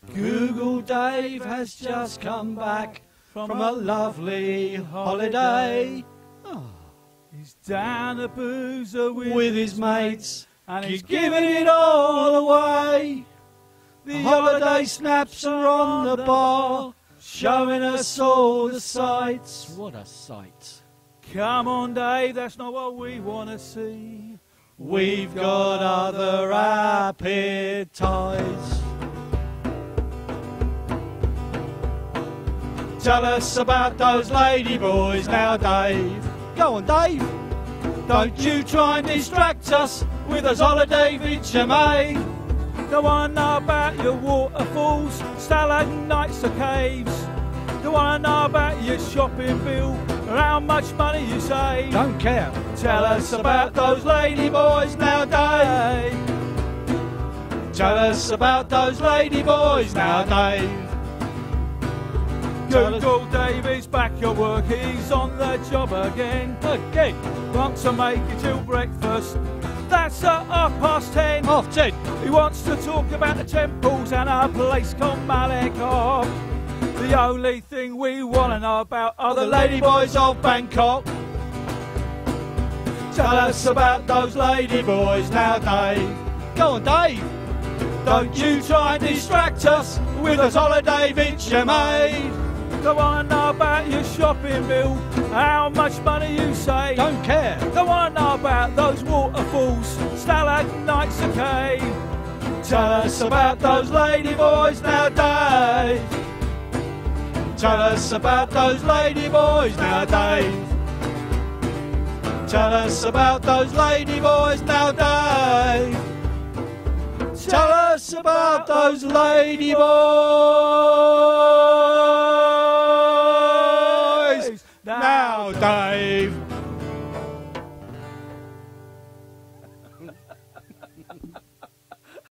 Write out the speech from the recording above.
Google Dave has just come back from a lovely holiday. He's down a boozer With his mates, and he's giving it all away. The holiday snaps are on the bar, showing us all the sights. What a sight. Come on, Dave, that's not what we want to see. We've got other appetites. Tell us about those lady boys now, Dave. Go on, Dave. Don't you try and distract us with those holiday vids you made. Don't want to know about your waterfalls, stalagmites or caves. Don't want to know about your shopping bill or how much money you save. Don't care. Tell us about those lady boys now, Dave. Tell us about those lady boys now, Dave. Google Dave is back at work, he's on the job again. Wants to make it till breakfast, that's at 10:30. 10:30. He wants to talk about the temples and a place called Malakot. The only thing we want to know about are The lady boys of Bangkok. Tell us about those lady boys now, Dave. Go on, Dave. Don't you try and distract us with those holiday vids you made. Don't want to know about your shopping bill, how much money you save. Don't care. Don't want to know about those waterfalls, stalagmites or cave. Tell us about those lady boys now, Dave. Tell us about those lady boys now, Dave. Tell us about those lady boys now, Dave. Tell us about those lady boys now, Dave.